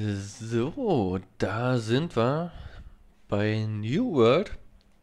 So, da sind wir bei New World.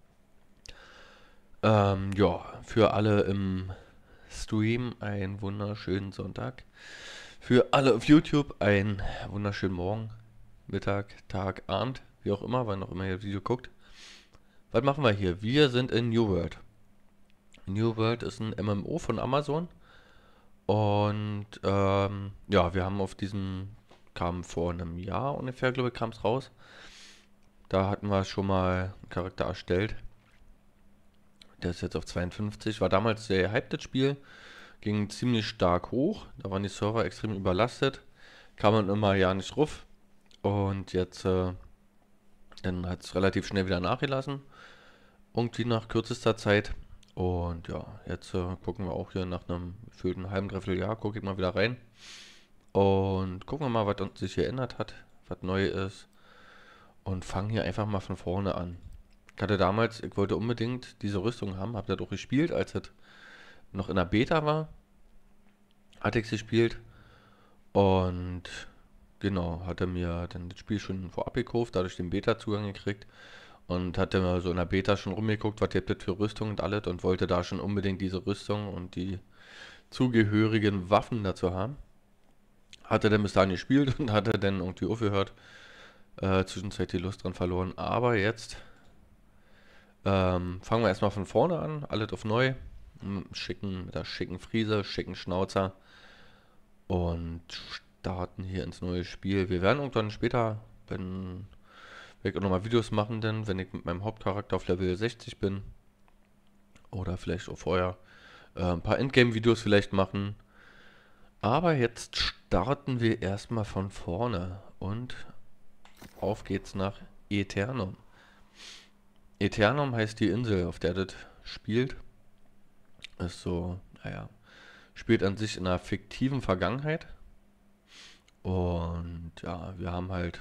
Ja, für alle im Stream einen wunderschönen Sonntag. Für alle auf YouTube einen wunderschönen Morgen, Mittag, Tag, Abend, wie auch immer, wann auch immer ihr das Video guckt. Was machen wir hier? Wir sind in New World. New World ist ein MMO von Amazon. Und ja, wir haben auf diesem, kam vor einem Jahr ungefähr, glaube ich, kam es raus. Da hatten wir schon mal einen Charakter erstellt. Der ist jetzt auf 52. War damals sehr hyped, das Spiel. Ging ziemlich stark hoch. Da waren die Server extrem überlastet. Kam man immer ja nicht drauf. Und jetzt, dann hat es relativ schnell wieder nachgelassen. Irgendwie nach kürzester Zeit. Und ja, jetzt gucken wir auch hier nach einem gefühlten halben, dreiviertel Jahr, gucke ich mal wieder rein. Und gucken wir mal, was uns sich hier geändert hat, was neu ist. Und fangen hier einfach mal von vorne an. Ich hatte damals, ich wollte unbedingt diese Rüstung haben, habe das auch gespielt, als es noch in der Beta war, hatte ich es gespielt und genau, hatte mir dann das Spiel schon vorab gekauft, dadurch den Beta-Zugang gekriegt und hatte mir so in der Beta schon rumgeguckt, was gibt es für Rüstung und alles und wollte da schon unbedingt diese Rüstung und die zugehörigen Waffen dazu haben. Hatte dann bis dahin gespielt und hatte dann irgendwie aufgehört, zwischenzeitlich die Lust dran verloren, aber jetzt fangen wir erstmal von vorne an, alles auf neu. Mit der schicken Frise, schicken Schnauzer und starten hier ins neue Spiel. Wir werden irgendwann später, wenn wir auch nochmal Videos machen, denn wenn ich mit meinem Hauptcharakter auf Level 60 bin oder vielleicht auch vorher ein paar Endgame-Videos vielleicht machen. Aber jetzt starten wir erstmal von vorne und auf geht's nach Aeternum. Aeternum heißt die Insel, auf der das spielt. Ist so, naja, spielt an sich in einer fiktiven Vergangenheit. Und ja, wir haben halt,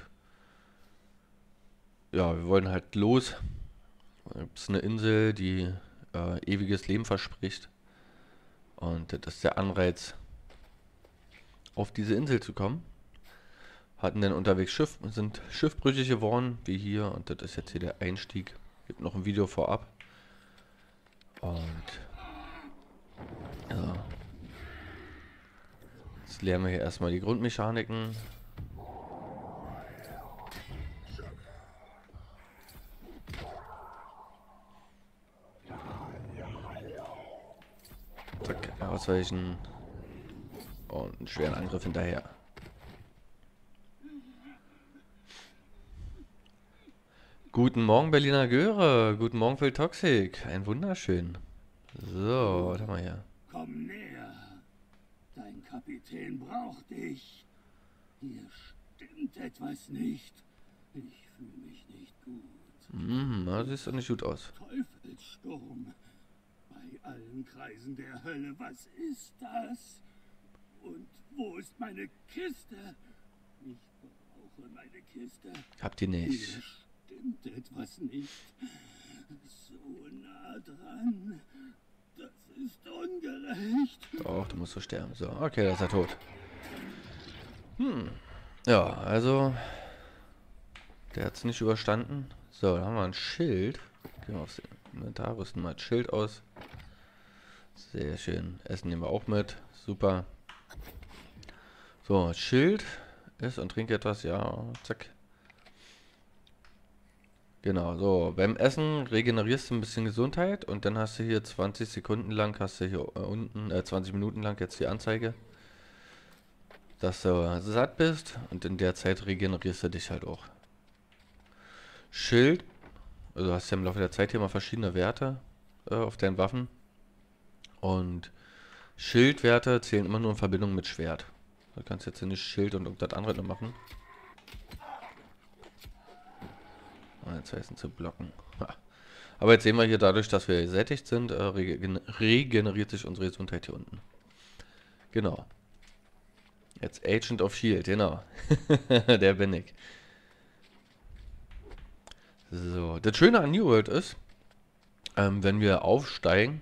ja, wir wollen halt los. Es ist eine Insel, die ewiges Leben verspricht. Und das ist der Anreiz, auf diese Insel zu kommen. Hatten dann unterwegs sind schiffbrüchig geworden, wie hier. Und das ist jetzt hier der Einstieg. Gibt noch ein Video vorab. Und ja, jetzt lernen wir hier erstmal die Grundmechaniken. Zack, ausweichen. Und einen schweren Angriff hinterher. Guten Morgen, Berliner Göre. Guten Morgen, Phil Toxic. Ein wunderschön. So, was haben wir hier? Komm näher. Dein Kapitän braucht dich. Hier stimmt etwas nicht. Ich fühle mich nicht gut. Das sieht doch nicht gut aus. Teufelssturm. Bei allen Kreisen der Hölle. Was ist das? Und wo ist meine Kiste? Ich brauche meine Kiste. Habt ihr nicht? Hier stimmt etwas nicht. So nah dran. Das ist ungerecht. Doch, du musst so sterben. So, okay, da ist er tot. Ja, also, der hat es nicht überstanden. So, da haben wir ein Schild. Gehen wir aufs Inventar, rüsten mal das Schild aus. Sehr schön. Essen nehmen wir auch mit. Super. So, Schild. Ess und trinke etwas. Ja, zack. Genau, so. Beim Essen regenerierst du ein bisschen Gesundheit. Und dann hast du hier 20 Sekunden lang, hast du hier unten, 20 Minuten lang jetzt die Anzeige, dass du satt bist. Und in der Zeit regenerierst du dich halt auch. Schild. Also hast ja im Laufe der Zeit hier mal verschiedene Werte auf deinen Waffen. Und Schildwerte zählen immer nur in Verbindung mit Schwert. Du kannst jetzt hier nicht Schild und irgendwas anderes noch machen. Jetzt heißen zu blocken. Ha. Aber jetzt sehen wir hier, dadurch, dass wir gesättigt sind, regeneriert sich unsere Gesundheit hier unten. Genau. Jetzt Agent of Shield, genau. Der bin ich. So, das Schöne an New World ist, wenn wir aufsteigen,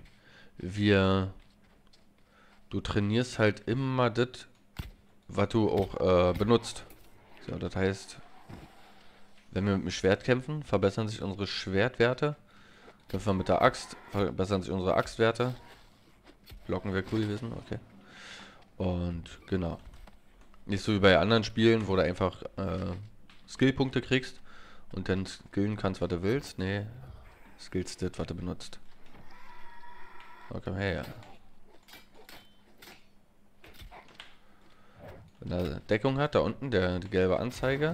du trainierst halt immer das, was du auch benutzt. So, das heißt, wenn wir mit dem Schwert kämpfen, verbessern sich unsere Schwertwerte. Kämpfen wir mit der Axt, verbessern sich unsere Axtwerte. Blocken wäre cool gewesen, okay. Und genau. Nicht so wie bei anderen Spielen, wo du einfach Skillpunkte kriegst und dann skillen kannst, was du willst. Nee, skillst das, was du benutzt. Oh, komm her, ja. Wenn er Deckung hat, da unten, die gelbe Anzeige,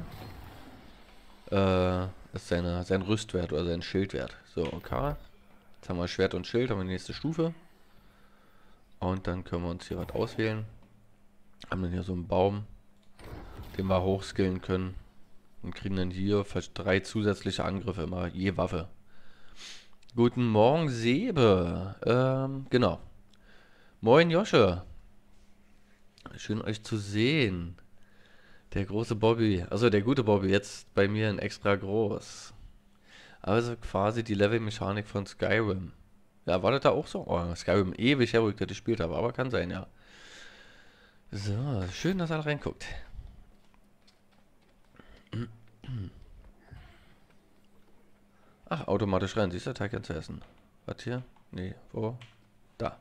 ist sein Rüstwert oder sein Schildwert. So, okay. Jetzt haben wir Schwert und Schild, haben wir die nächste Stufe. Und dann können wir uns hier was auswählen. Haben dann hier so einen Baum, den wir hochskillen können. Und kriegen dann hier 3 zusätzliche Angriffe immer, je Waffe. Guten Morgen, Sebe. Genau. Moin, Josche. Schön euch zu sehen. Der große Bobby, also der gute Bobby, jetzt bei mir in extra groß. Also quasi die Level-Mechanik von Skyrim. Ja, war das da auch so? Oh, Skyrim ewig her, wo ich das gespielt habe, aber kann sein, ja. So, schön, dass er reinguckt. Ach, automatisch rein, siehst du, Teig zu essen. Was hier? Nee, wo? Da.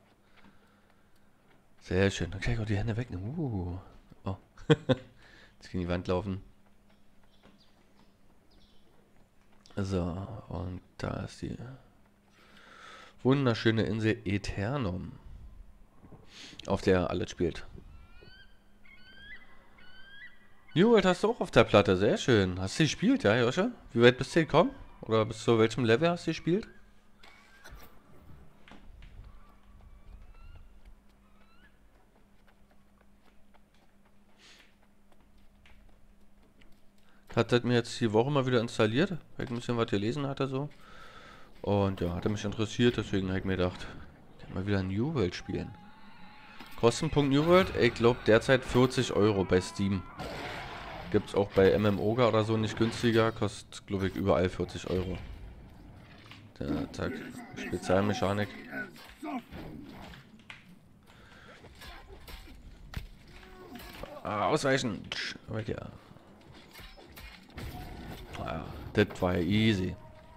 Sehr schön, dann kann ich auch die Hände wegnehmen. Oh. Jetzt gegen die Wand laufen. So, und da ist die wunderschöne Insel Aeternum, auf der alles spielt. New World hast du auch auf der Platte, sehr schön. Hast du gespielt, ja, Joscha? Wie weit bist du gekommen? Oder bis zu welchem Level hast du gespielt? Hat das mir jetzt die Woche mal wieder installiert, weil ich ein bisschen was gelesen hatte so. Und ja, hatte mich interessiert, deswegen habe ich mir gedacht, ich kann mal wieder New World spielen. Kostenpunkt New World, ich glaube derzeit 40 Euro bei Steam. Gibt es auch bei MMOGA oder so nicht günstiger, kostet glaube ich überall 40 Euro. Zack, Spezialmechanik. Ausweichen! Ja. Ah, das war ja easy.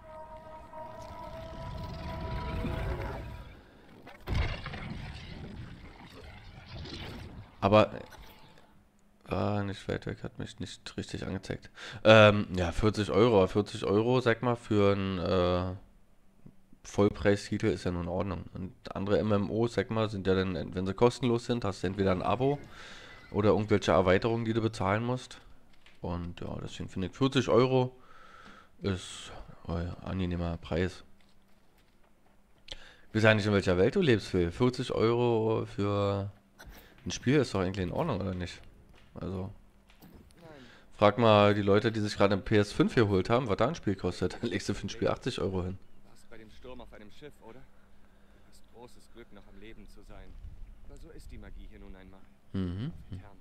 Aber nicht weit weg, hat mich nicht richtig angezeigt. Ja, 40 Euro. 40 Euro, sag mal, für einen Vollpreistitel ist ja nur in Ordnung. Und andere MMOs, sag mal, sind ja dann, wenn sie kostenlos sind, hast du entweder ein Abo oder irgendwelche Erweiterungen, die du bezahlen musst. Und ja, deswegen finde ich 40 Euro ist ein angenehmer Preis. Ich weiß ja nicht, in welcher Welt du lebst, Phil. 40 Euro für ein Spiel ist doch eigentlich in Ordnung, oder nicht? Also, frag mal die Leute, die sich gerade ein PS5 geholt haben, was da ein Spiel kostet. Dann legst du für ein Spiel 80 Euro hin. Du warst bei dem Sturm auf einem Schiff, oder? Du hast großes Glück, noch am Leben zu sein. Aber so ist die Magie hier nun einmal. Mhm. Auf Aeternum.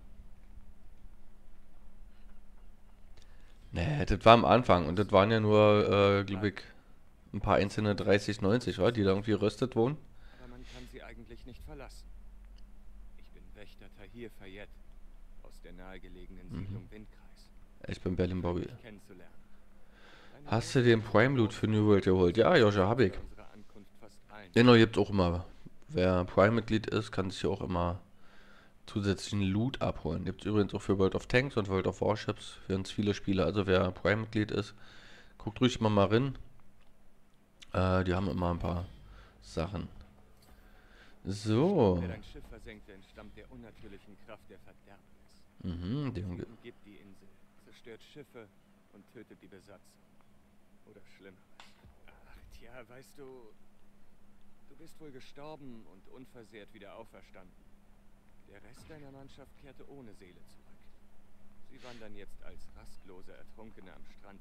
Nee, das war am Anfang und das waren ja nur, glaube ich, ein paar einzelne 30, 90, war, die da irgendwie röstet wohnen. Aber man kann sie eigentlich nicht verlassen. Ich bin Wächter Tahir Fayed aus der nahegelegenen Siedlung Windkreis. Ich bin Berlin Bobby. Dich kennenzulernen. Deine Hast du den Prime Loot für New World geholt? Ja, Joscha, hab ich. bei unserer Ankunft fast allen. Genau, gibt auch immer. Wer Prime-Mitglied ist, kann sich ja auch immer zusätzlichen Loot abholen. Gibt es übrigens auch für World of Tanks und World of Warships für uns viele Spiele. Also wer Prime-Mitglied ist, guckt ruhig mal rein. Die haben immer ein paar Sachen. So. Wer dein Schiff versenkte, entstammt der unnatürlichen Kraft der Verderbnis. Mhm, Sie umgibt die Insel, zerstört Schiffe und tötet die Besatzung. Oder Schlimmeres. Ach, tja, weißt du, du bist wohl gestorben und unversehrt wieder auferstanden. Der Rest deiner Mannschaft kehrte ohne Seele zurück. Sie wandern jetzt als rastlose Ertrunkene am Strand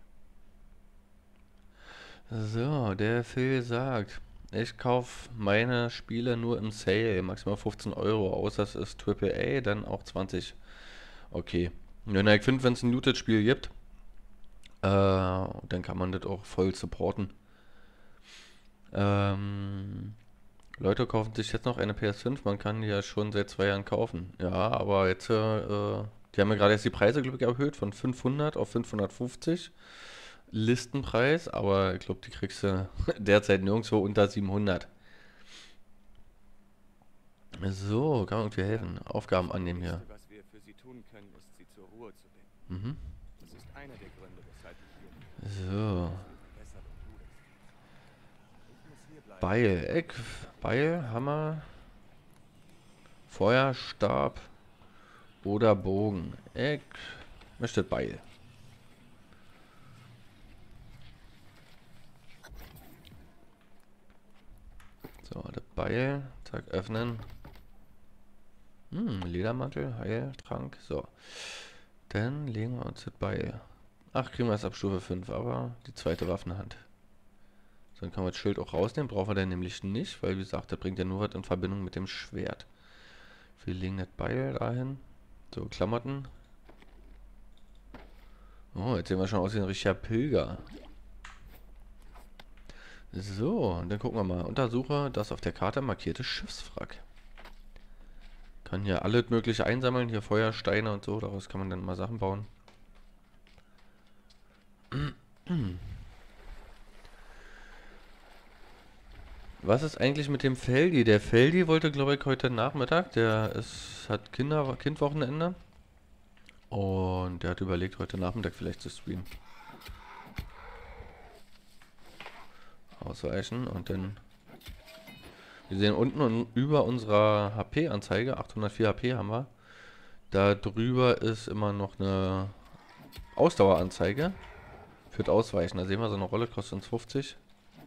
umher. So, der Phil sagt, ich kaufe meine Spiele nur im Sale, maximal 15 Euro, außer es ist AAA, dann auch 20. Okay. Ja, ich finde, wenn es ein Looted-Spiel gibt, dann kann man das auch voll supporten. Leute kaufen sich jetzt noch eine PS5, man kann die ja schon seit 2 Jahren kaufen. Ja, aber jetzt Die haben ja gerade erst die Preise, glaube ich, erhöht von 500 auf 550 Listenpreis, aber ich glaube, die kriegst du derzeit nirgendwo unter 700. So, kann man irgendwie helfen. Aufgaben annehmen hier. Das Wichtigste, was wir für sie tun können, ist, sie zur Ruhe zu bringen. Mhm. Das ist einer der Gründe, weshalb ich hier bin. So, Besser, wenn du das tust. Ich muss hier bleiben. Beil, Eck, Beil, Hammer, Feuerstab oder Bogen. Eck, möchte Beil. So, das Beil, zack, öffnen. Ledermantel, Heiltrank, so. Dann legen wir uns das Beil. Ach, kriegen wir es ab Stufe 5, aber die zweite Waffenhand. So, dann können wir das Schild auch rausnehmen, brauchen wir dann nämlich nicht, weil wie gesagt, das bringt ja nur was in Verbindung mit dem Schwert. Wir legen das Beil dahin. So, Klamotten. Oh, jetzt sehen wir schon aus wie ein richtiger Pilger. So, und dann gucken wir mal. Untersuche das auf der Karte markierte Schiffswrack. Kann hier alles mögliche einsammeln. Hier Feuersteine und so. Daraus kann man dann mal Sachen bauen. Was ist eigentlich mit dem Feldi? Der Feldi wollte, glaube ich, heute Nachmittag. Hat Kindwochenende. Und der hat überlegt, heute Nachmittag vielleicht zu streamen. Ausweichen und dann... Wir sehen unten über unserer HP-Anzeige, 804 HP haben wir. Da drüber ist immer noch eine Ausdaueranzeige. Für das Ausweichen. Da sehen wir, so eine Rolle kostet uns 50.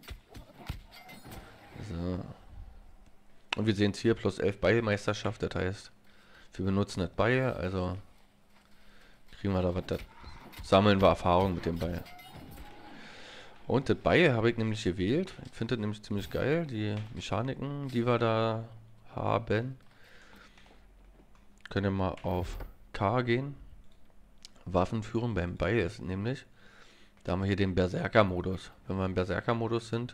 So. Und wir sehen es hier, plus 11 Beilmeisterschaft. Das heißt, wir benutzen das Beil, also kriegen wir da was. Sammeln wir Erfahrung mit dem Beil. Und das Beil habe ich nämlich gewählt. Ich finde das nämlich ziemlich geil. Die Mechaniken, die wir da haben. Können wir mal auf K gehen. Waffen führen beim Beil ist nämlich. Da haben wir hier den Berserker-Modus. Wenn wir im Berserker-Modus sind,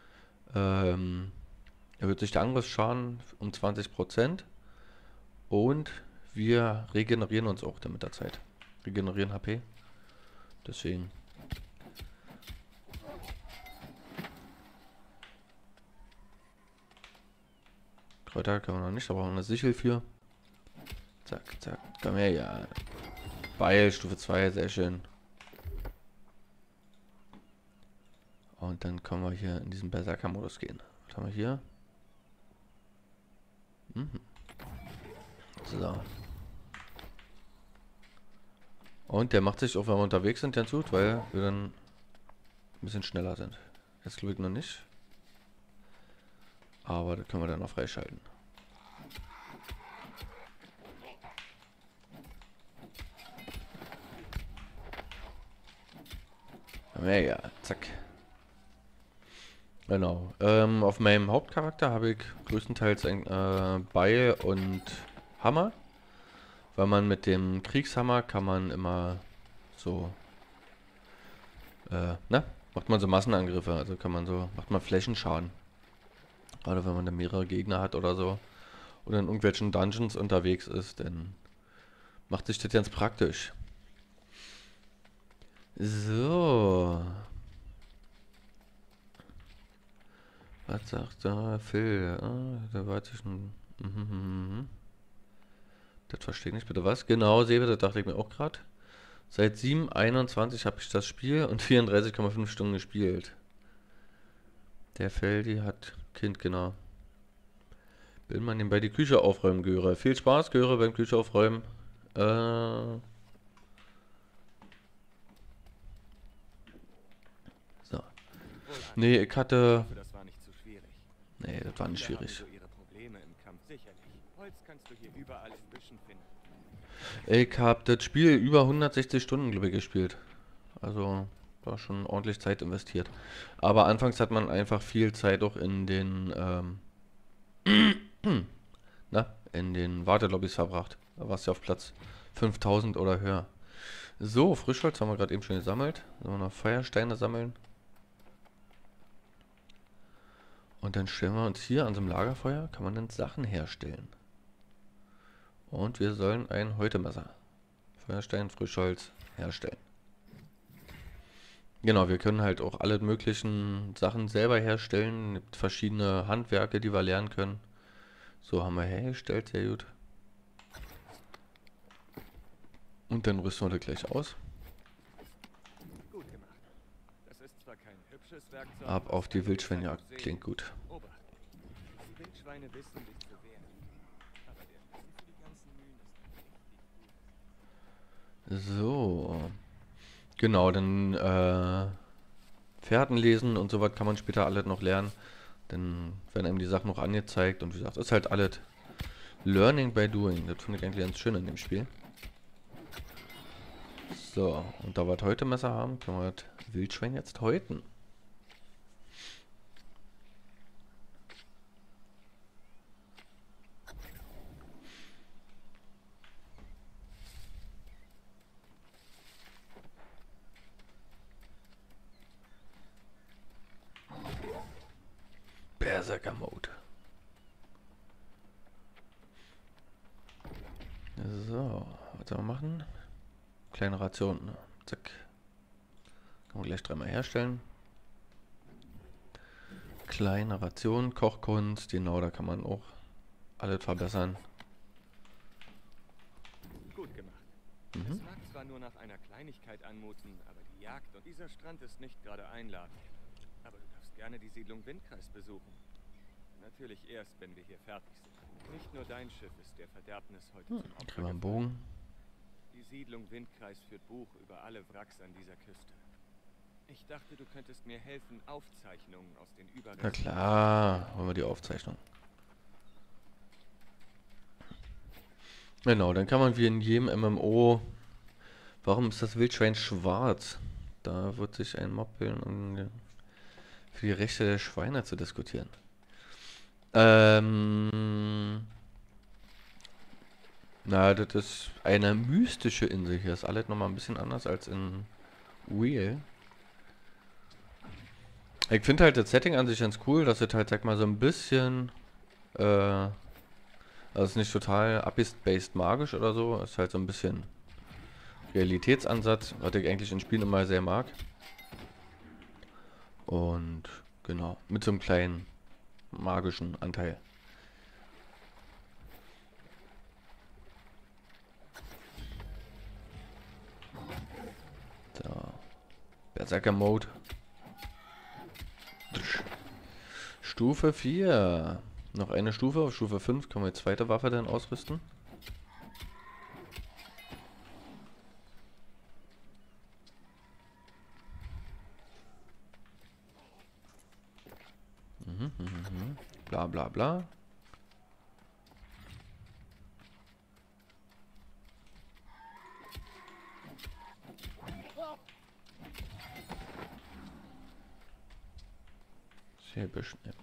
erhöht sich der Angriffsschaden um 20%. Und wir regenerieren uns auch dann mit der Zeit. Regenerieren HP. Deswegen. Kräuter kann man noch nicht, da brauchen wir eine Sichel für. Zack, zack. Komm her, ja. Beil, Stufe 2, sehr schön. Und dann können wir hier in diesen Berserker-Modus gehen. Was haben wir hier? So. Und der macht sich auch, wenn wir unterwegs sind, ganz gut, weil wir dann ein bisschen schneller sind. Jetzt glaube ich noch nicht. Aber das können wir dann noch freischalten. Ja, zack. Genau. Auf meinem Hauptcharakter habe ich größtenteils ein Beil und Hammer. Weil man mit dem Kriegshammer kann man immer so, macht man so Massenangriffe, also macht man Flächenschaden. Gerade wenn man dann mehrere Gegner hat oder so. Oder in irgendwelchen Dungeons unterwegs ist, dann macht sich das ganz praktisch. So. Was sagt da Phil? Ah, da war jetzt schon... Das verstehe ich nicht, bitte was? Genau, Sewe, das dachte ich mir auch gerade. Seit 7:21 habe ich das Spiel und 34,5 Stunden gespielt. Der Feldi hat Kind, genau. Will man nebenbei die Küche aufräumen, Göre. Viel Spaß, Göre, beim Küche aufräumen. So. Nee, ich hatte... Das war nicht zu schwierig. Nee, das war nicht schwierig. So ihre Probleme im Kampf, sicherlich. Holz kannst du hier überall in Büschen finden. Ich habe das Spiel über 160 Stunden, glaube ich, gespielt. Also, war schon ordentlich Zeit investiert. Aber anfangs hat man einfach viel Zeit auch in den, in den Wartelobbys verbracht. Da warst du auf Platz 5000 oder höher. So, Frischholz haben wir gerade eben schon gesammelt. Sollen wir noch Feuersteine sammeln. Und dann stellen wir uns hier an so einem Lagerfeuer, kann man dann Sachen herstellen. Und wir sollen ein Häutemesser Feuerstein, Frischholz herstellen. Genau, wir können halt auch alle möglichen Sachen selber herstellen. Es gibt verschiedene Handwerke, die wir lernen können. So haben wir hergestellt, sehr gut. Und dann rüsten wir das gleich aus. Gut gemacht. Das ist zwar kein hübsches Werkzeug. Ab auf die Wildschweinjagd, klingt gut. Obacht. Die Wildschweine wissen dich zu wehren. Aber der Lohn für die ganzen Mühen ist richtig gut. So. Genau, dann Fährten lesen und so was kann man später alles noch lernen. Dann werden einem die Sachen noch angezeigt und wie gesagt, ist halt alles Learning by Doing. Das finde ich eigentlich ganz schön in dem Spiel. So, und da wir das Häutemesser haben, können wir das Wildschwein jetzt häuten. Berserker Mode. So, was soll man machen? Kleine Ration. Ne? Zack. Kann man gleich dreimal herstellen. Kleine Ration, Kochkunst, genau, da kann man auch alles verbessern. Gut gemacht. Es mag zwar nur nach einer Kleinigkeit anmuten, aber die Jagd und dieser Strand ist nicht gerade einladend. Aber du darfst gerne die Siedlung Windkreis besuchen. Natürlich erst, wenn wir hier fertig sind. Nicht nur dein Schiff ist der Verderbnis heute zum Opfer Kriegen wir einen gefallen. Bogen. Die Siedlung Windkreis führt Buch über alle Wracks an dieser Küste. Ich dachte, du könntest mir helfen, Aufzeichnungen aus den Überresten... Na klar, holen wir die Aufzeichnung. Genau, dann kann man wie in jedem MMO... Warum ist das Wildschwein schwarz? Da wird sich ein Mob bilden, um für die Rechte der Schweine zu diskutieren. Na, das ist eine mystische Insel. Hier ist alles nochmal ein bisschen anders als in Wheel. Ich finde halt das Setting an sich ganz cool, dass es halt, sag mal, so ein bisschen, also es ist nicht total abgespaced magisch oder so, es ist halt so ein bisschen Realitätsansatz, was ich eigentlich in Spielen immer sehr mag. Und genau, mit so einem kleinen magischen Anteil. So. Berserker Mode. Stufe 4. Noch eine Stufe. Auf Stufe 5 können wir die zweite Waffe dann ausrüsten. Bla bla bla. Sehr beschnitten.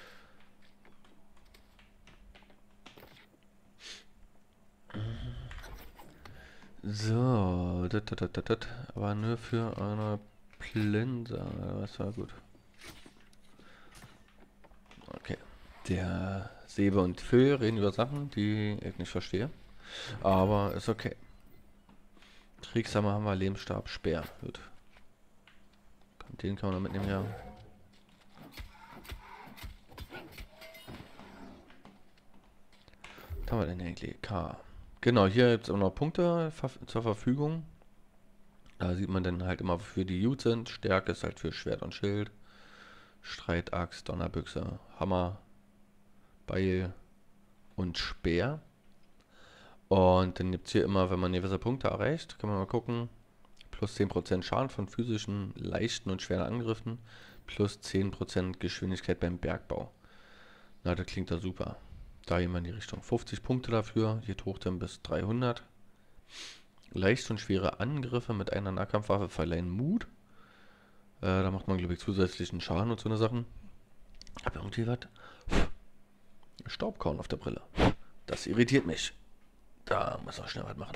So, aber nur für eine Plinser. Das war gut. Okay. Der Sebe und Phil reden über Sachen, die ich nicht verstehe. Aber ist okay. Kriegshammer haben wir, Lebensstab, Speer. Gut. Den kann man noch mitnehmen, ja. Was haben wir denn eigentlich? K. Genau, hier gibt es auch noch Punkte zur Verfügung. Da sieht man dann halt immer, wofür die gut sind. Stärke ist halt für Schwert und Schild. Streitaxt, Donnerbüchse, Hammer, Beil und Speer. Und dann gibt es hier immer, wenn man gewisse Punkte erreicht, kann man mal gucken, plus 10% Schaden von physischen, leichten und schweren Angriffen, plus 10% Geschwindigkeit beim Bergbau. Na, das klingt da super. Da gehen wir in die Richtung. 50 Punkte dafür, geht hoch dann bis 300. Leicht und schwere Angriffe mit einer Nahkampfwaffe verleihen Mut. Da macht man, glaube ich, zusätzlichen Schaden und so eine Sachen. Aber irgendwie was? Staubkorn auf der Brille. Das irritiert mich. Da muss man schnell was machen.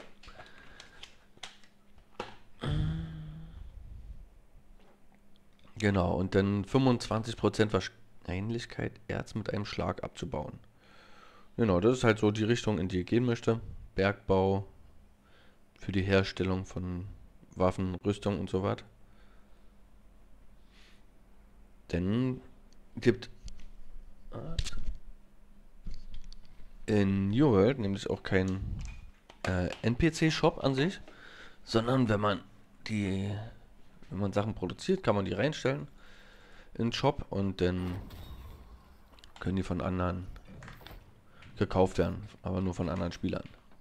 Genau, und dann 25% Wahrscheinlichkeit, Erz mit einem Schlag abzubauen. Genau, das ist halt so die Richtung, in die ich gehen möchte. Bergbau, Für die Herstellung von Waffen, Rüstung und so weiter. Denn gibt in New World nämlich auch kein NPC-Shop an sich, sondern wenn man Sachen produziert, kann man die reinstellen in den Shop und dann können die von anderen gekauft werden, aber nur von anderen Spielern.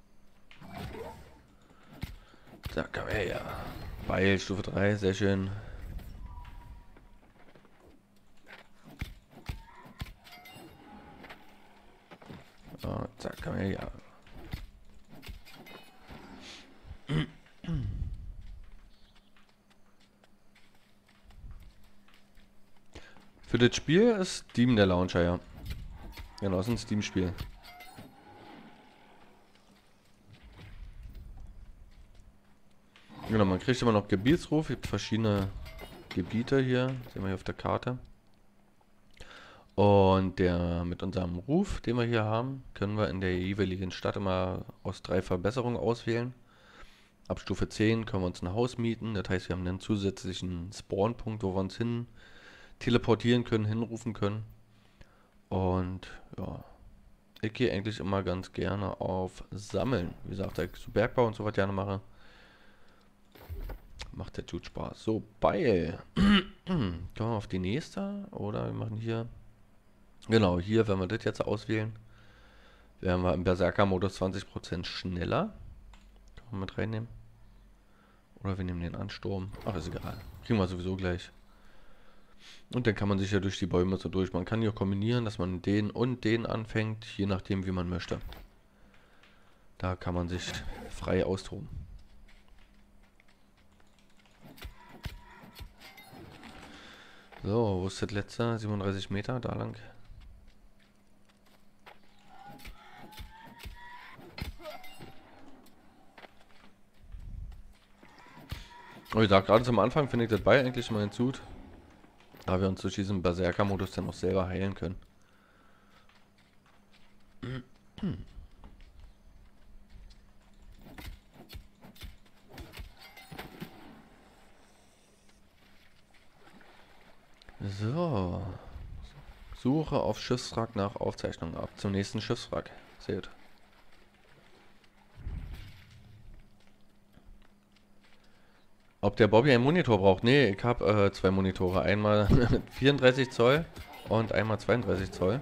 Da kann man ja. Beil, Stufe 3, sehr schön. Oh, zack, kann man ja. Für das Spiel ist Steam der Launcher, ja. Genau, ist ein Steam-Spiel. Genau, man kriegt immer noch Gebietsruf, es gibt verschiedene Gebiete hier, sehen wir hier auf der Karte. Und mit unserem Ruf, den wir hier haben, können wir in der jeweiligen Stadt immer aus 3 Verbesserungen auswählen. Ab Stufe 10 können wir uns ein Haus mieten, das heißt, wir haben einen zusätzlichen Spawnpunkt, wo wir uns hin teleportieren können, hinrufen können. Und ja, ich gehe eigentlich immer ganz gerne auf Sammeln. Wie gesagt, da ich so Bergbau und so was gerne mache, macht der gut Spaß. So, Beil. Kommen wir auf die nächste oder wir machen hier. Genau, hier, wenn wir das jetzt auswählen, werden wir im Berserker-Modus 20% schneller. Kann man mit reinnehmen. Oder wir nehmen den Ansturm. Ach, ist egal. Kriegen wir sowieso gleich. Und dann kann man sich ja durch die Bäume so durch. Man kann hier kombinieren, dass man den und den anfängt, je nachdem wie man möchte. Da kann man sich frei austoben. So, wo ist das letzte? 37 Meter, da lang. Oh, ich sag, gerade zum Anfang finde ich das Beil eigentlich immer ganz gut. Da wir uns durch diesen Berserker-Modus dann auch selber heilen können. So. Suche auf Schiffswrack nach Aufzeichnung ab. Zum nächsten Schiffswrack. Sehr gut. Ob der Bobby einen Monitor braucht? Nee, ich habe 2 Monitore. Einmal 34 Zoll und einmal 32 Zoll.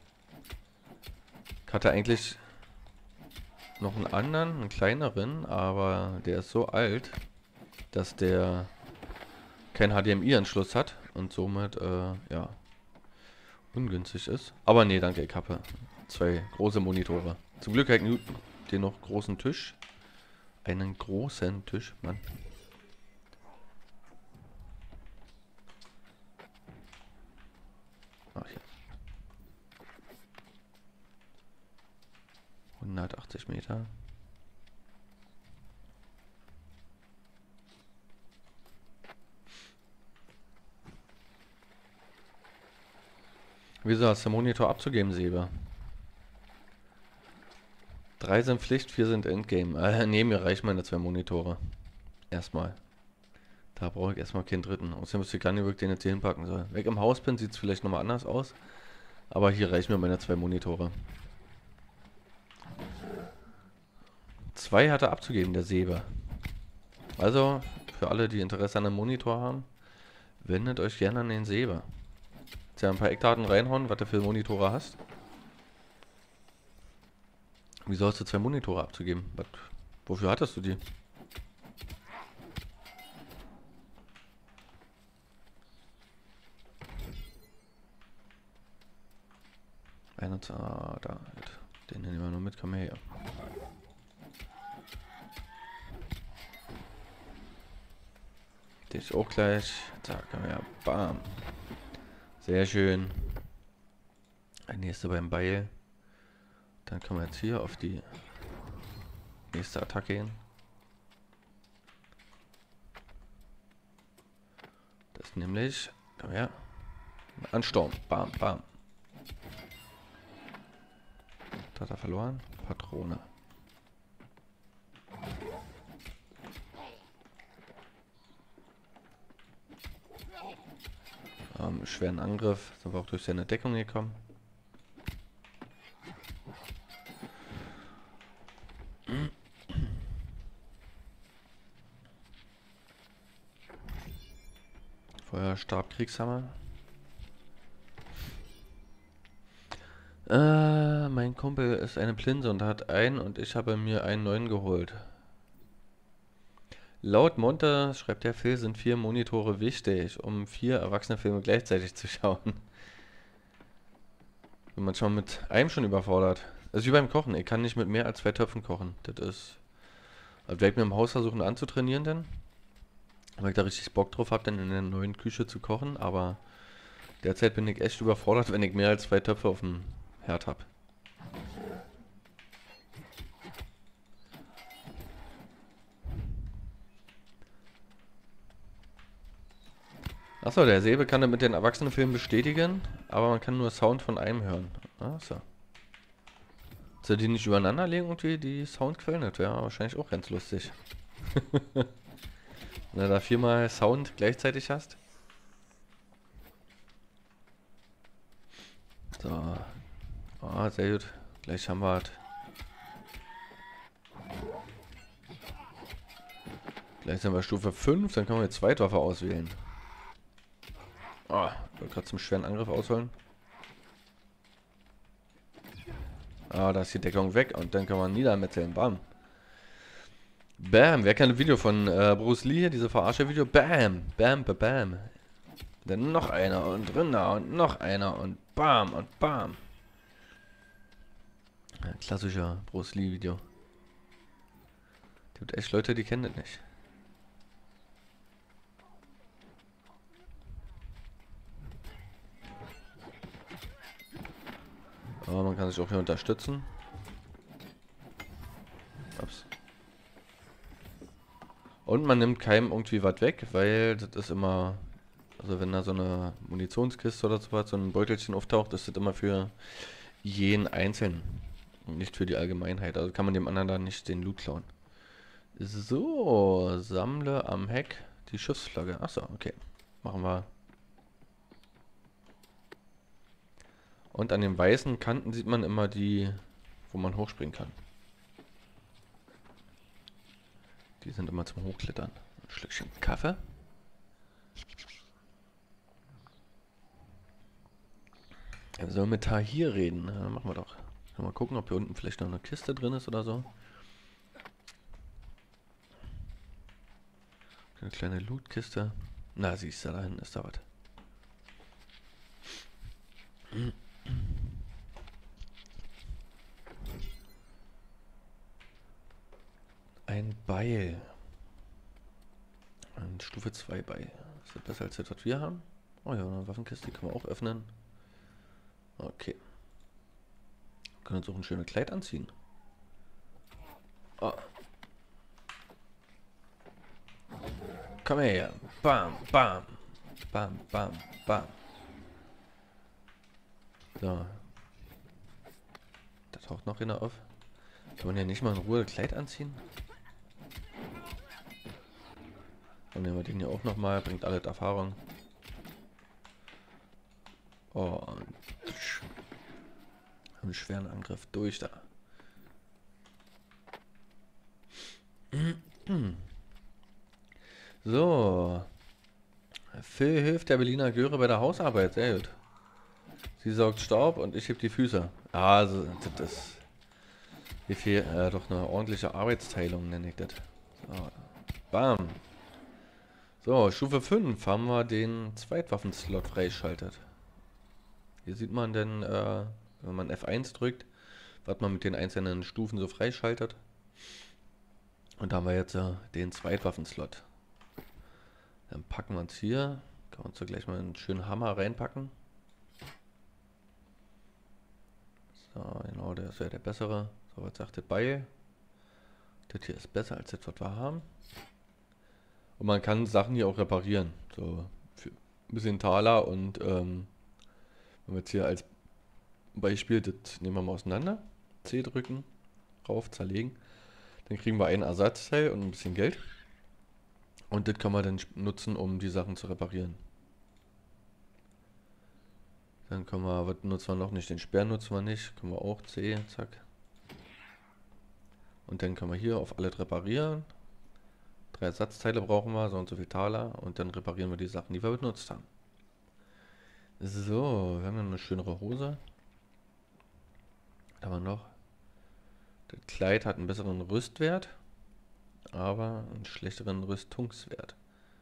Ich hatte eigentlich noch einen anderen, einen kleineren, aber der ist so alt, dass der kein HDMI-Anschluss hat und somit, ja, ungünstig ist. Aber nee, danke, ich habe 2 große Monitore. Zum Glück hat Newt den noch großen Tisch. Einen großen Tisch, Mann. Ach ja. 180 Meter. Wieso hast du den Monitor abzugeben, Sebe? 3 sind Pflicht, 4 sind Endgame. Nee, mir reichen meine 2 Monitore. Erstmal. Da brauche ich erstmal keinen dritten. Außerdem müsste ich gar nicht wirklich den jetzt hier hinpacken soll. Weg im Haus bin, sieht es vielleicht nochmal anders aus. Aber hier reichen mir meine 2 Monitore. 2 hat er abzugeben, der Sebe. Also, für alle, die Interesse an einem Monitor haben, wendet euch gerne an den Sebe. Jetzt ja ein paar Eckdaten reinhauen, was du für Monitore hast. Wieso hast du 2 Monitore abzugeben? Wofür hattest du die? Da. Den nehmen wir nur mit, komm her. Dich auch gleich. Zack, komm her. Bam. Sehr schön. Ein nächster beim Beil. Dann können wir jetzt hier auf die nächste Attacke gehen. Das ist nämlich, komm her, Ansturm. Bam, bam. Da hat er verloren. Patrone. Schweren Angriff sind wir auch durch seine Deckung gekommen. Feuerstab, Kriegshammer. Mein Kumpel ist eine Plinse und hat einen und ich habe mir einen neuen geholt. Laut Monte, schreibt der Phil, sind 4 Monitore wichtig, um 4 erwachsene Filme gleichzeitig zu schauen. Bin manchmal mit einem schon überfordert. Das ist wie beim Kochen, ich kann nicht mit mehr als 2 Töpfen kochen. Das ist... Also werde ich mir im Haus versuchen anzutrainieren dann. Weil ich da richtig Bock drauf habe, dann in der neuen Küche zu kochen. Aber derzeit bin ich echt überfordert, wenn ich mehr als 2 Töpfe auf dem Herd habe. Achso, der Säbe kann das mit den Erwachsenenfilmen bestätigen, aber man kann nur Sound von einem hören. Achso. Soll die nicht übereinander legen irgendwie, die Soundquellen? Das wäre wahrscheinlich auch ganz lustig. Wenn du da 4-mal Sound gleichzeitig hast. So. Ah, sehr gut. Gleich haben wir es. Gleich sind wir Stufe 5, dann können wir die Zweitwaffe auswählen. Ah, ich wollte gerade zum schweren Angriff ausholen. Ah, da ist die Deckung weg und dann können wir niedermetzeln. Bam. Bam. Wer kennt ein Video von Bruce Lee hier, diese Verarsche-Video? Bam. Bam, bam, bam. Dann noch einer und drinner und noch einer und bam und bam. Ja, klassischer Bruce Lee-Video. Es gibt echt Leute, die kennen das nicht. Aber man kann sich auch hier unterstützen. Ups. Und man nimmt keinem irgendwie was weg, weil das ist immer... Also wenn da so eine Munitionskiste oder sowas, so ein Beutelchen auftaucht, ist das immer für jeden Einzelnen. Und nicht für die Allgemeinheit. Also kann man dem anderen dann nicht den Loot klauen. So, sammle am Heck die Schiffsflagge. Achso, okay. Machen wir. Und an den weißen Kanten sieht man immer die, wo man hochspringen kann. Die sind immer zum Hochklettern. Ein Schlückchen Kaffee. Wir sollen mit Tahir reden. Ja, machen wir doch. Mal gucken, ob hier unten vielleicht noch eine Kiste drin ist oder so. Eine kleine Lootkiste. Na, siehst du, da hinten ist da was. Ein Beil. Ein Stufe 2 Beil. Ist das besser als das, was wir haben? Oh ja, eine Waffenkiste, die können wir auch öffnen. Okay. Wir können uns auch ein schönes Kleid anziehen. Oh. Komm her. Bam, bam. Bam, bam, bam. So. Da taucht noch einer auf. Kann man ja nicht mal in Ruhe das Kleid anziehen? Dann nehmen wir den hier auch nochmal. Bringt alle Erfahrung. Und einen schweren Angriff durch da. So. Phil hilft der Berliner Göre bei der Hausarbeit. Sehr gut. Sie saugt Staub und ich heb die Füße. Ah, also, das ist... Wie viel? Doch eine ordentliche Arbeitsteilung, nenne ich das. So. Bam. So, Stufe 5 haben wir den Zweitwaffenslot freigeschaltet. Hier sieht man denn, wenn man F1 drückt, was man mit den einzelnen Stufen so freischaltet. Und da haben wir jetzt den Zweitwaffenslot. Dann packen wir uns hier. Kann man uns da gleich mal einen schönen Hammer reinpacken. So, genau, der ist ja der bessere. So, was sagt das Beil? Das hier ist besser als das, was wir haben. Und man kann Sachen hier auch reparieren. So, für ein bisschen Taler und, wenn wir jetzt hier als Beispiel, das nehmen wir mal auseinander. C drücken, rauf, zerlegen. Dann kriegen wir ein Ersatzteil und ein bisschen Geld. Und das kann man dann nutzen, um die Sachen zu reparieren. Dann können wir, was nutzen wir noch nicht? Den Speer nutzen wir nicht. Können wir auch C, zack. Und dann können wir hier auf alles reparieren. 3 Ersatzteile brauchen wir, so und so viel Taler. Und dann reparieren wir die Sachen, die wir benutzt haben. So, wir haben ja eine schönere Hose. Was haben wir noch? Das Kleid hat einen besseren Rüstwert, aber einen schlechteren Rüstungswert.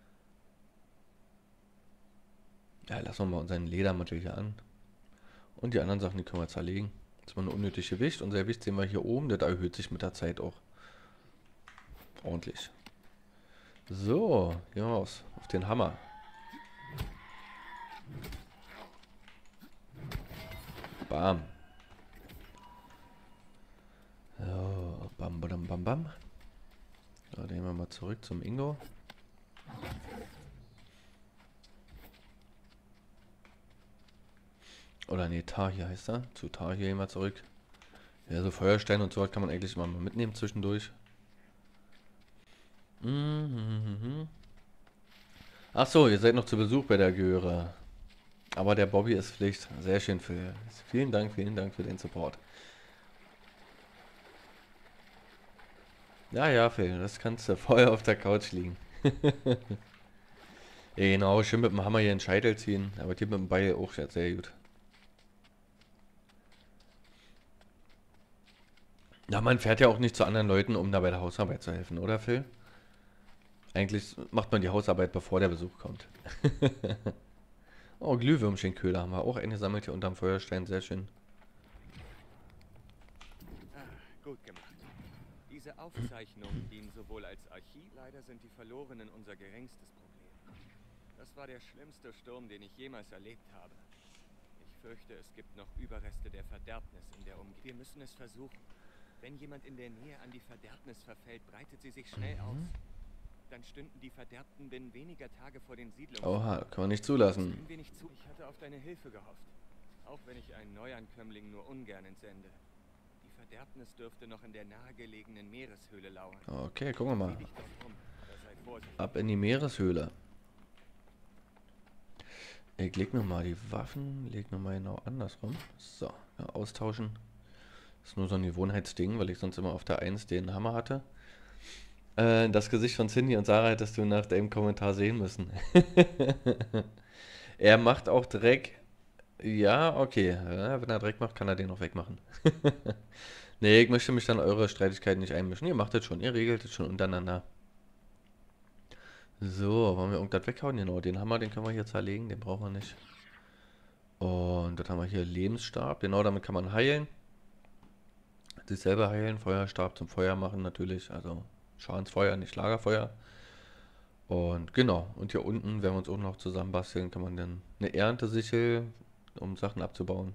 Ja, lassen wir mal unseren Ledermantel hier an. Und die anderen Sachen, die können wir zerlegen. Das ist mal ein unnötiges Gewicht. Unser Gewicht sehen wir hier oben. Das erhöht sich mit der Zeit auch. Ordentlich. So, hier raus. Auf den Hammer. Bam. So, bam, bam, bam, bam. So, dann gehen wir mal zurück zum Ingo. Oder nee, Tahir heißt er. Zu Tahir gehen wir zurück. Ja, so Feuerstein und so kann man eigentlich immer mal mitnehmen zwischendurch. Ach so, ihr seid noch zu Besuch bei der Göre. Aber der Bobby ist Pflicht. Sehr schön, Phil. Vielen Dank für den Support. Ja, ja, Phil, das kannst du voll auf der Couch liegen. Genau, schön mit dem Hammer hier in den Scheitel ziehen. Aber hier mit dem Beil auch sehr gut. Ja, man fährt ja auch nicht zu anderen Leuten, um da bei der Hausarbeit zu helfen, oder Phil? Eigentlich macht man die Hausarbeit, bevor der Besuch kommt. Oh, Glühwürmchenköder haben wir auch eingesammelt hier unterm Feuerstein. Sehr schön. Gut gemacht. Diese Aufzeichnungen dienen sowohl als Archiv, leider sind die Verlorenen unser geringstes Problem. Das war der schlimmste Sturm, den ich jemals erlebt habe. Ich fürchte, es gibt noch Überreste der Verderbnis in der Umgebung. Wir müssen es versuchen. Wenn jemand in der Nähe an die Verderbnis verfällt, breitet sie sich schnell aus. Dann stünden die Verderbten binnen weniger Tage vor den Siedlungen. Oha, kann man nicht zulassen. Ich hatte auf deine Hilfe gehofft. Auch wenn ich einen Neuankömmling nur ungern entsende. Die Verderbnis dürfte noch in der nahegelegenen Meereshöhle lauern. Okay, gucken wir mal. Sieh dich doch um, aber sei vorsichtig. Ab in die Meereshöhle. Ich leg mir mal die Waffen, leg mir mal genau andersrum. So, ja, austauschen. Das ist nur so ein Gewohnheitsding, weil ich sonst immer auf der 1 den Hammer hatte. Das Gesicht von Cindy und Sarah hättest du nach deinem Kommentar sehen müssen. Er macht auch Dreck. Ja, okay. Ja, wenn er Dreck macht, kann er den auch wegmachen. Nee, ich möchte mich dann eure Streitigkeiten nicht einmischen. Ihr macht das schon, ihr regelt das schon untereinander. So, wollen wir irgendwas weghauen? Genau, den Hammer, den können wir hier zerlegen, den brauchen wir nicht. Und das haben wir hier Lebensstab. Genau, damit kann man heilen. Sich selber heilen, Feuerstab zum Feuer machen natürlich, also Schadensfeuer, nicht Lagerfeuer. Und genau, und hier unten, wenn wir uns auch noch zusammen basteln, kann man dann eine Erntesichel, um Sachen abzubauen.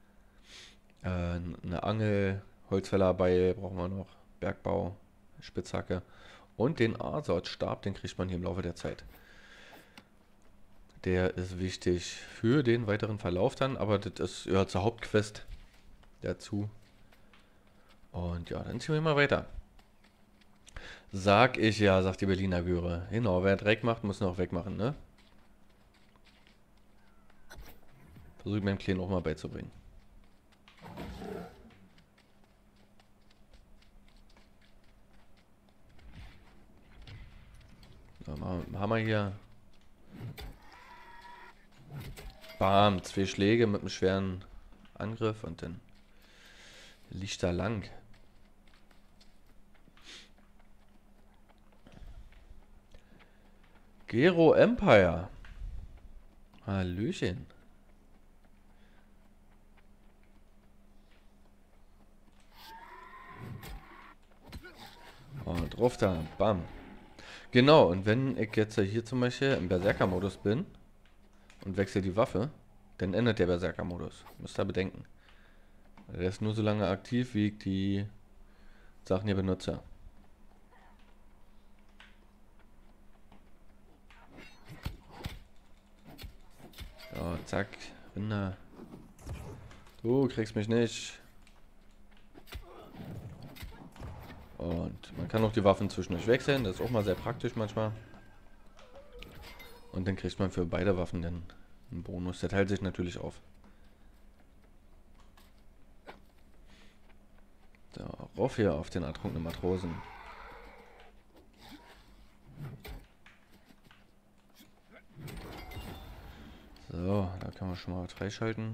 Eine Angel, Holzfällerbeil brauchen wir noch, Bergbau, Spitzhacke. Und den Arsort-Stab, den kriegt man hier im Laufe der Zeit. Der ist wichtig für den weiteren Verlauf dann, aber das gehört zur Hauptquest dazu. Und ja, dann ziehen wir mal weiter. Sag ich ja, sagt die Berliner Göre. Genau, wer Dreck macht, muss ihn auch wegmachen, ne? Versuche ich meinem Kleinen auch mal beizubringen. So, haben wir hier. Bam, 2 Schläge mit einem schweren Angriff und dann liegt da lang. Gero Empire. Hallöchen. Und drauf da. Bam. Genau, und wenn ich jetzt hier zum Beispiel im Berserker-Modus bin und wechsle die Waffe, dann endet der Berserker-Modus. Müsst ihr bedenken. Der ist nur so lange aktiv, wie ich die Sachen hier benutze. So, zack, Rinder. Du kriegst mich nicht. Und man kann auch die Waffen zwischendurch wechseln, das ist auch mal sehr praktisch manchmal. Und dann kriegt man für beide Waffen dann einen Bonus. Der teilt sich natürlich auf. Rauf hier auf den ertrunkenen Matrosen. So, da können wir schon mal was freischalten.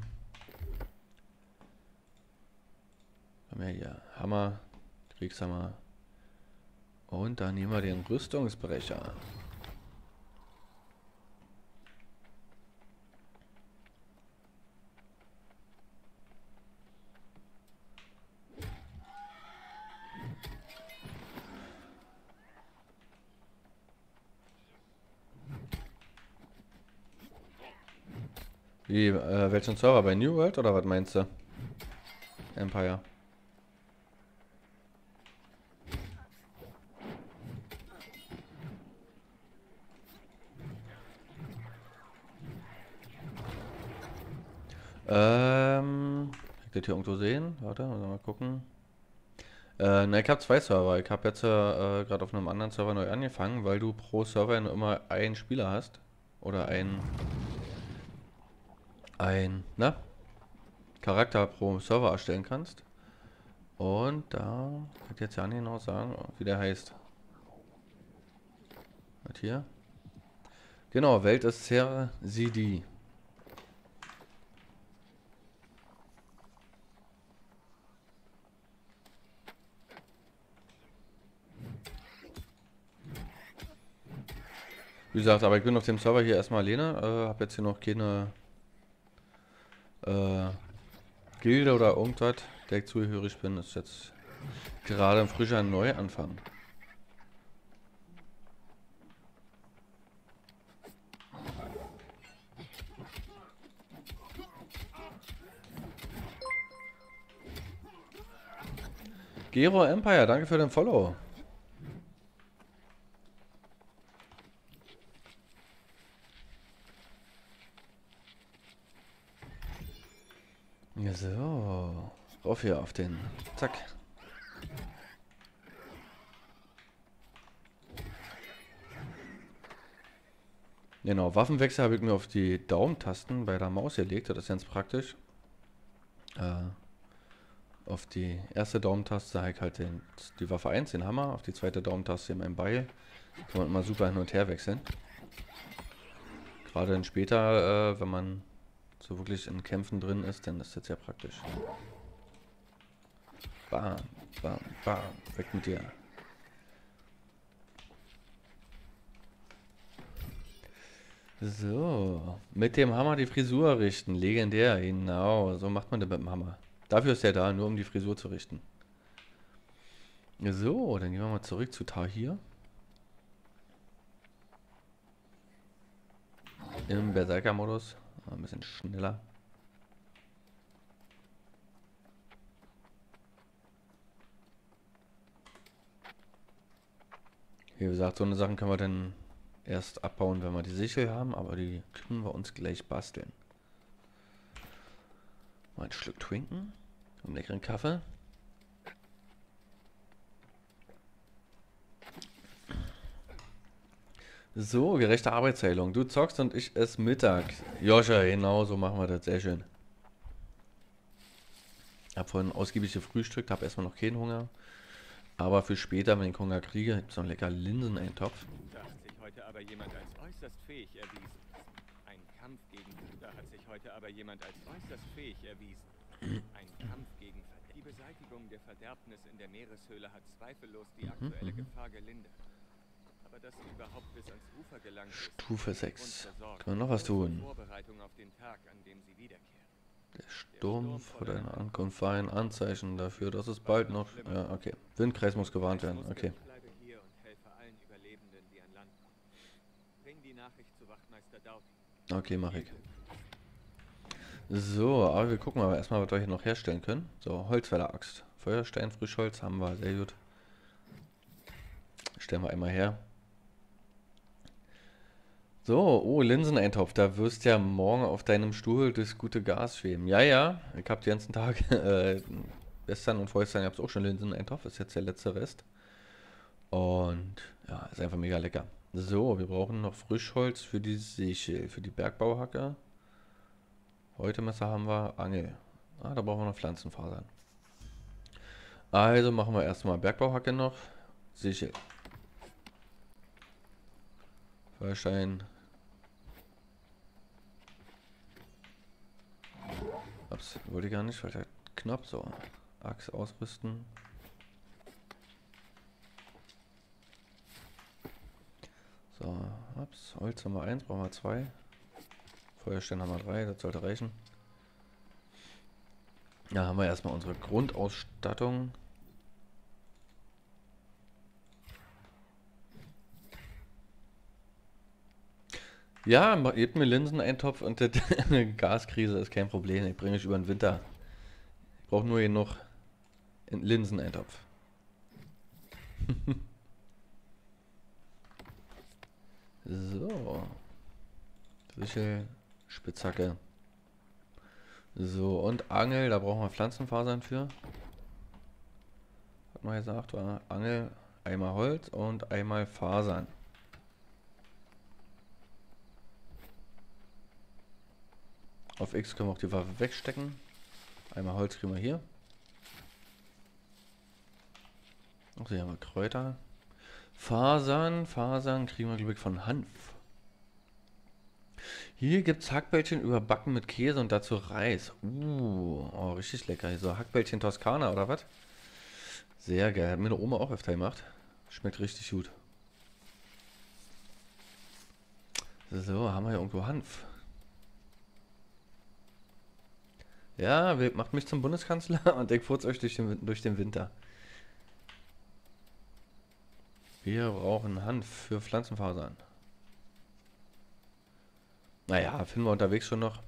Haben wir hier Hammer, Kriegshammer. Und dann nehmen wir den Rüstungsbrecher. Wie, welchen Server? Bei New World oder was meinst du? Empire. Ich das hier irgendwo sehen? Warte, mal gucken. Ne, ich habe 2 Server. Ich habe jetzt gerade auf einem anderen Server neu angefangen, weil du pro Server nur immer einen Spieler hast. Oder ein Charakter pro Server erstellen kannst. Und da kann ich jetzt ja nicht genau sagen, wie der heißt. Was hier? Genau, Welt ist Serra CD. Wie gesagt, aber ich bin auf dem Server hier erstmal alleine. Habe jetzt hier noch keine Gilde oder irgendwas, der ich zugehörig bin. Das ist jetzt gerade ein frischer Neuanfang. Gero Empire, danke für den Follow. So, rauf hier auf den. Zack. Genau, Waffenwechsel habe ich mir auf die Daumentasten bei der Maus gelegt. Das ist ganz praktisch. Auf die erste Daumentaste habe ich halt die Waffe 1, den Hammer. Auf die zweite Daumentaste mein Beil. Kann man immer super hin und her wechseln. Gerade dann später, wenn man so wirklich in Kämpfen drin ist, dann ist das sehr praktisch. Bam, bam, bam. Weg mit dir. So, mit dem Hammer die Frisur richten. Legendär, genau. So macht man das mit dem Hammer. Dafür ist er da, nur um die Frisur zu richten. So, dann gehen wir mal zurück zu Tahir. Im Berserker-Modus. Ein bisschen schneller. Wie gesagt, so eine Sachen können wir dann erst abbauen, wenn wir die Sichel haben, aber die können wir uns gleich basteln. Mal ein Schluck trinken. Einen leckeren Kaffee. So, gerechte Arbeitsteilung. Du zockst und ich esse Mittag. Joscha, genau so machen wir das. Sehr schön. Hab vorhin ausgiebig gefrühstückt, habe erstmal noch keinen Hunger. Aber für später, wenn ich Hunger kriege, gibt es noch lecker Linseneintopf. Da hat sich heute aber jemand als äußerst fähig erwiesen. Ein Kampf gegen... Da hat sich heute aber jemand als äußerst fähig erwiesen. Ein Kampf gegen... Die Beseitigung der Verderbnis in der Meereshöhle hat zweifellos die aktuelle Gefahr gelindert. Aber dass sie überhaupt bis ans Ufer gelangt ist... Stufe 6. Können wir noch was tun? Vorbereitung auf den Tag, an dem sie wiederkehrt. Der Sturm vor deiner Ankunft war ein Anzeichen dafür, dass es bald noch... Ja, okay. Windkreis muss gewarnt werden. Okay. Ich bleibe hier und helfe allen Überlebenden, die an Land kommen. Bring die Nachricht zu Wachtmeister Doughty. Okay, mach ich. So, aber wir gucken aber erstmal, was wir hier noch herstellen können. So, Holzfäller-Axt. Feuerstein, Frischholz haben wir, sehr gut. Stellen wir einmal her. So, oh, Linseneintopf. Da wirst ja morgen auf deinem Stuhl das gute Gas schweben. Ja, ja, ich habe den ganzen Tag, gestern und vorgestern gab es auch schon Linseneintopf. Ist jetzt der letzte Rest. Und ja, ist einfach mega lecker. So, wir brauchen noch Frischholz für die Sichel, für die Bergbauhacke. Heute Messer haben wir Angel. Ah, da brauchen wir noch Pflanzenfasern. Also machen wir erstmal Bergbauhacke noch. Sichel. Feuerstein. Ups, wollte ich gar nicht, weil der Knopf so. Axt ausrüsten. So, ups, Holz haben wir 1, brauchen wir 2. Feuerstein haben wir 3, das sollte reichen. Ja, haben wir erstmal unsere Grundausstattung. Ja, gebt mir Linseneintopf und eine Gaskrise ist kein Problem. Ich bringe es über den Winter. Ich brauche nur genug Linseneintopf. So. Sichel, Spitzhacke. So, und Angel, da brauchen wir Pflanzenfasern für. Hat man gesagt, war Angel, einmal Holz und einmal Fasern. Auf X können wir auch die Waffe wegstecken. Einmal Holz kriegen wir hier. Auch hier haben wir Kräuter. Fasern kriegen wir, glaube ich, von Hanf. Hier gibt es Hackbällchen überbacken mit Käse und dazu Reis. Oh, richtig lecker. Hier so Hackbällchen Toskana oder was? Sehr geil. Hat meine Oma auch öfter gemacht. Schmeckt richtig gut. So, haben wir hier irgendwo Hanf. Ja, macht mich zum Bundeskanzler und ich furze euch durch den Winter. Wir brauchen Hanf für Pflanzenfasern. Naja, finden wir unterwegs schon noch.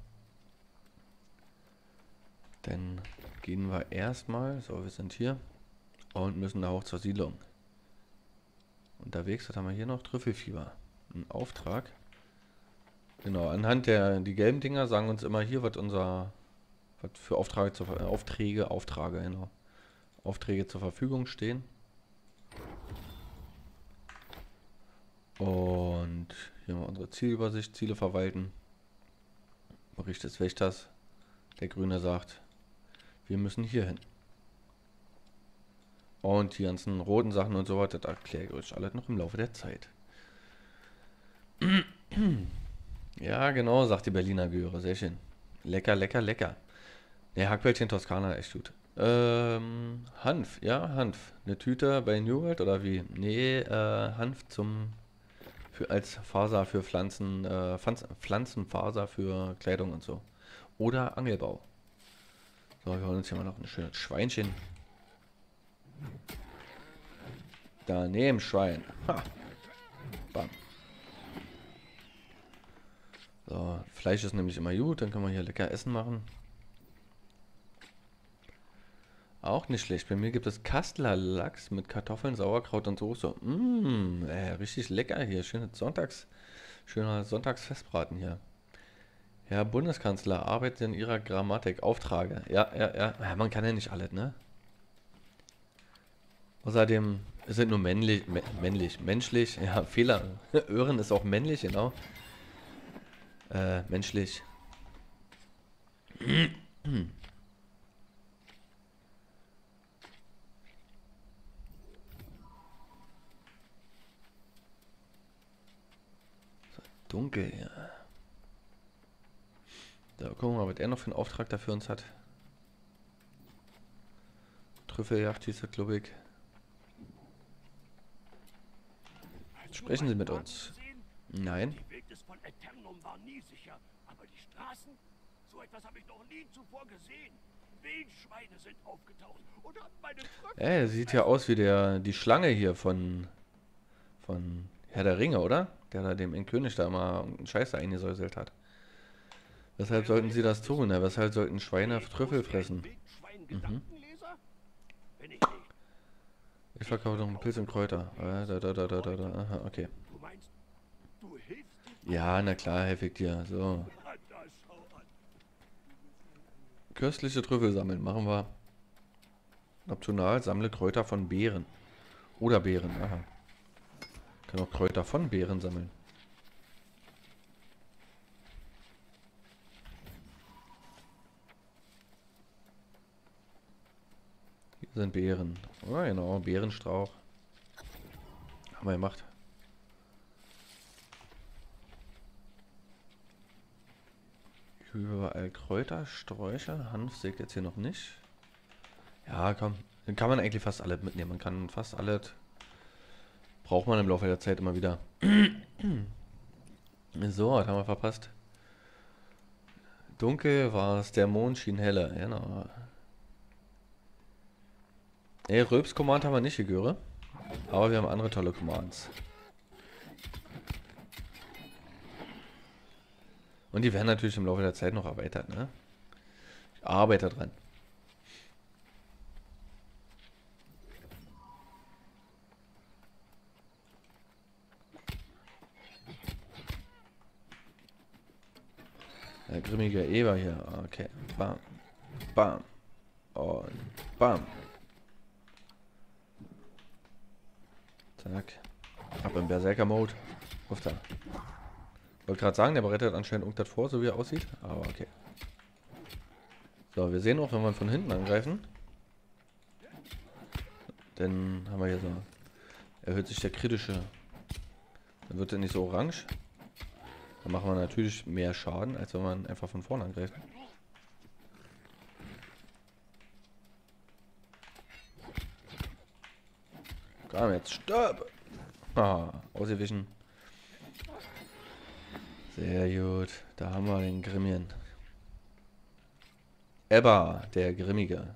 Dann gehen wir erstmal, so wir sind hier, und müssen da hoch zur Siedlung. Unterwegs, was haben wir hier noch? Trüffelfieber. Ein Auftrag. Genau, anhand die gelben Dinger sagen uns immer hier, was für Aufträge zur Verfügung stehen. Und hier haben wir unsere Zielübersicht, Ziele verwalten. Bericht des Wächters. Der Grüne sagt, wir müssen hier hin. Und die ganzen roten Sachen und so weiter, das erkläre ich euch alles noch im Laufe der Zeit. Ja, genau, sagt die Berliner Göre. Sehr schön. Lecker, lecker, lecker. Ne, Hackbällchen Toskana, echt gut. Hanf, ja, Hanf. Eine Tüte bei New World oder wie? Nee, Hanf als Faser für Pflanzen, Pflanzenfaser für Kleidung und so. Oder Angelbau. So, wir holen uns hier mal noch ein schönes Schweinchen. Daneben Schwein. Ha. Bam. So, Fleisch ist nämlich immer gut, dann können wir hier lecker Essen machen. Auch nicht schlecht. Bei mir gibt es Kasteler Lachs mit Kartoffeln, Sauerkraut und Soße. Richtig lecker hier. Schöner Sonntagsfestbraten hier. Herr Bundeskanzler, arbeitet in Ihrer Grammatik. Auftrage. Ja. Ja, man kann ja nicht alles, ne? Außerdem ist es nur menschlich. Ja, Fehler. Öhren ist auch männlich, genau. Menschlich. Dunkel, ja. So, gucken wir mal, was er noch für einen Auftrag da für uns hat. Trüffeljagd hieß das, glaube ich. Sprechen Sie mit uns. Nein. Die Wildnis von Aeternum war nie sicher, aber die Straßen? So etwas habe ich noch nie zuvor gesehen. Wildschweine sind aufgetaucht und haben meine Trüffel. Sieht ja aus wie die Schlange hier von Herr der Ringe, oder? Der da dem König da mal einen Scheiß da eingesäuselt hat. Weshalb sollten sie das tun? Ja, weshalb sollten Schweine Trüffel fressen? Ich verkaufe noch einen Pilz und Kräuter. Aha, okay. Ja, na klar, helfe ich dir. So. Köstliche Trüffel sammeln, machen wir. Optional, sammle Kräuter von Beeren. Oder Beeren, aha. Kann auch Kräuter von Beeren sammeln. Hier sind Beeren. Oh, genau, Beerenstrauch. Haben wir gemacht. Überall Kräuter, Sträucher. Hanf sägt jetzt hier noch nicht. Ja, komm. Dann kann man eigentlich fast alles mitnehmen. Man kann fast alles. Braucht man im Laufe der Zeit immer wieder. So, was haben wir verpasst? Dunkel war es, der Mond schien heller. Genau. Ne, Röps-Command haben wir nicht, die Göre. Aber wir haben andere tolle Commands. Und die werden natürlich im Laufe der Zeit noch erweitert, ne? Ich arbeite dran. Der grimmige Eber hier. Okay. Bam. Bam. Und bam. Zack. Ab im Berserker-Mode. Auf da. Wollte gerade sagen, der bereitet anscheinend irgendwas vor, so wie er aussieht. Aber okay. So, wir sehen auch, wenn wir von hinten angreifen. Dann haben wir hier so. Erhöht sich der kritische. Dann wird er nicht so orange. Dann machen wir natürlich mehr Schaden, als wenn man einfach von vorne angreift. Komm jetzt, stopp! Ah, ausgewichen. Sehr gut. Da haben wir den Grimmien. Ebba, der Grimmige.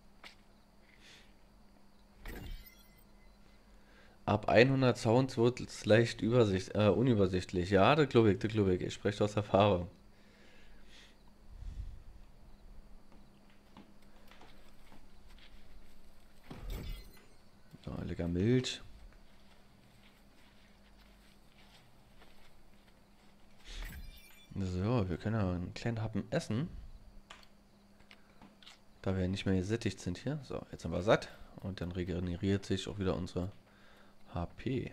Ab 100 Sounds wird es leicht unübersichtlich. Ja, der glaube ich, der glaube ich. Ich spreche aus Erfahrung. So, lecker Milch. So, wir können ja einen kleinen Happen essen. Da wir nicht mehr gesättigt sind hier. So, jetzt sind wir satt. Und dann regeneriert sich auch wieder unsere HP.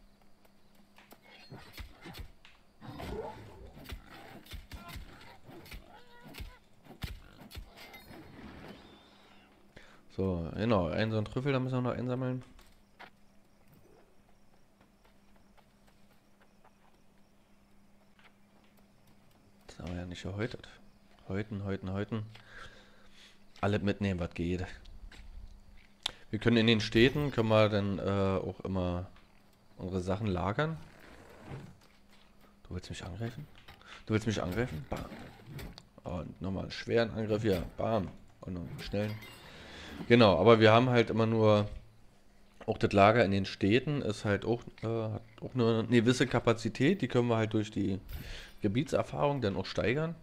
So, genau. Einen so einen Trüffel, da müssen wir noch einsammeln. Das haben wir ja nicht gehäutet. Häuten. Alles mitnehmen, was geht. Wir können in den Städten, können wir dann auch immer unsere Sachen lagern. Du willst mich angreifen? Du willst mich angreifen? Bam. Und nochmal einen schweren Angriff hier. Bam. Und noch einen schnellen. Genau, aber wir haben halt immer nur... Auch das Lager in den Städten ist halt auch, hat auch nur eine gewisse Kapazität. Die können wir halt durch die Gebietserfahrung dann auch steigern.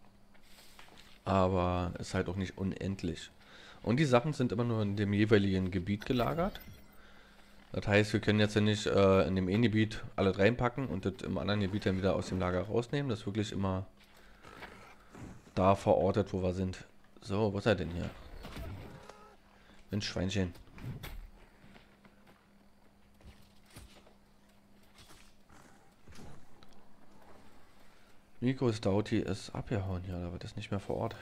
Aber ist halt auch nicht unendlich. Und die Sachen sind immer nur in dem jeweiligen Gebiet gelagert. Das heißt, wir können jetzt ja nicht in dem einen Gebiet alles reinpacken und das im anderen Gebiet dann wieder aus dem Lager rausnehmen. Das ist wirklich immer da verortet, wo wir sind. So, was ist er denn hier? Mensch, Schweinchen. Nico Stouty ist abgehauen hier, aber das ist nicht mehr vor Ort.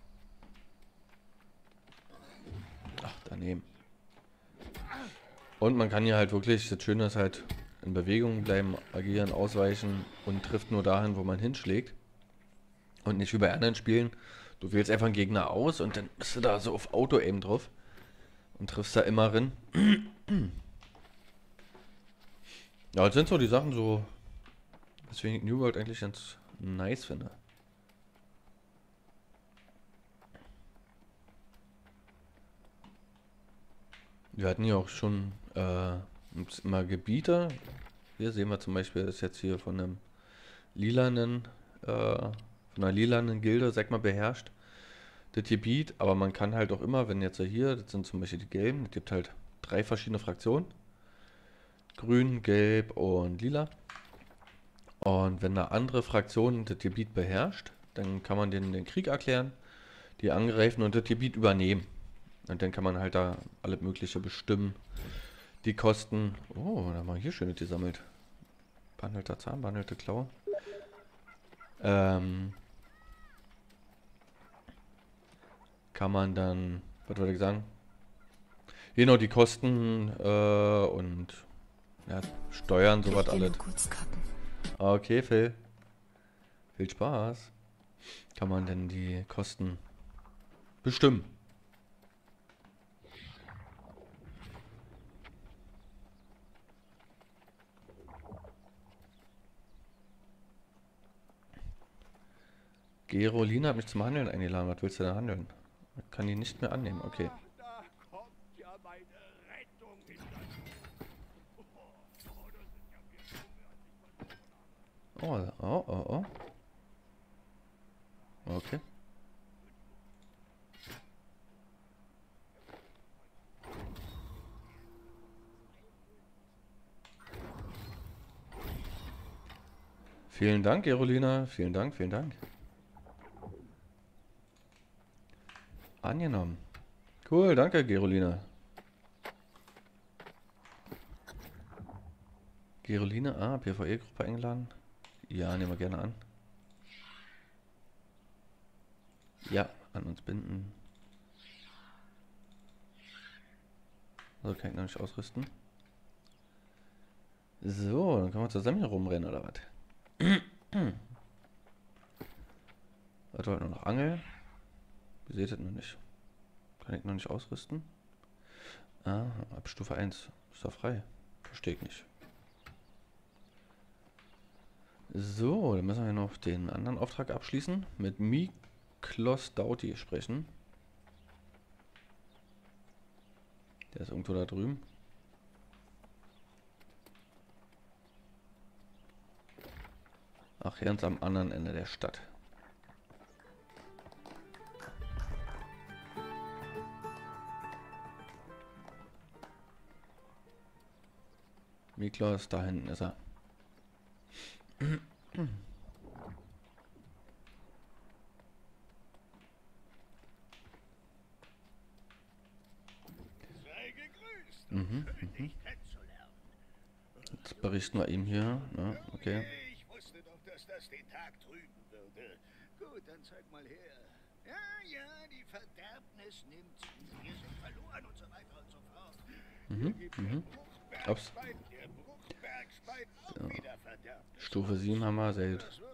Ach, daneben. Und man kann hier halt wirklich, das Schöne ist halt, in Bewegung bleiben, agieren, ausweichen und trifft nur dahin, wo man hinschlägt. Und nicht wie bei anderen Spielen. Du wählst einfach einen Gegner aus und dann bist du da so auf Auto-Aim drauf. Und triffst da immer rein. Ja, das sind so die Sachen so, weswegen ich New World eigentlich ganz nice finde. Wir hatten ja auch schon immer Gebiete. Hier sehen wir zum Beispiel, ist jetzt hier von einem lilanen, von einer lilanen Gilde, sag mal, beherrscht das Gebiet. Aber man kann halt auch immer, wenn jetzt hier, das sind zum Beispiel die gelben, es gibt halt 3 verschiedene Fraktionen. Grün, Gelb und Lila. Und wenn eine andere Fraktion das Gebiet beherrscht, dann kann man denen den Krieg erklären, die angreifen und das Gebiet übernehmen. Und dann kann man halt da alles Mögliche bestimmen. Die Kosten. Oh, da haben wir hier schönes gesammelt. Behandelter Zahn, behandelte Klaue. Kann man dann, was wollte ich sagen? Hier noch die Kosten und ja, Steuern, sowas Ich gehe alles. nur kurz cutten. Okay, Phil. Viel Spaß. Kann man denn die Kosten bestimmen? Gerolina hat mich zum Handeln eingeladen. Was willst du denn handeln? Ich kann die nicht mehr annehmen. Okay. Da kommt ja meine Rettung in das... Oh, das ist ja mir so, als ich Oh, oh, oh, oh. Okay. Vielen Dank, Gerolina. Vielen Dank, vielen Dank. Angenommen. Cool, danke, Gerolina. Gerolina, PvE-Gruppe eingeladen. Ja, nehmen wir gerne an. Ja, an uns binden. Also kann ich noch nicht ausrüsten. So, dann können wir zusammen hier rumrennen, oder was? Was wollten wir noch? Angel? Ihr seht es noch nicht. Kann ich noch nicht ausrüsten? Ah, ab Stufe 1. Ist doch frei. Verstehe ich nicht. So, dann müssen wir noch den anderen Auftrag abschließen. Mit Miklos Dauti sprechen. Der ist irgendwo da drüben. Ach, ganz am anderen Ende der Stadt. Miklos, da hinten ist er. Sei gegrüßt, schön dich kennenzulernen. Jetzt berichten wir ihm hier. Ne? Okay. Ich wusste doch, dass das den Tag trüben würde. Gut, dann zeig mal her. Ja, die Verderbnis nimmt zu. Wir sind verloren und so weiter und so fort. Hier gibt der Ups. Bruchbergschwein auch wieder Verderbnis. Stufe 7 haben wir, sehr gut. Das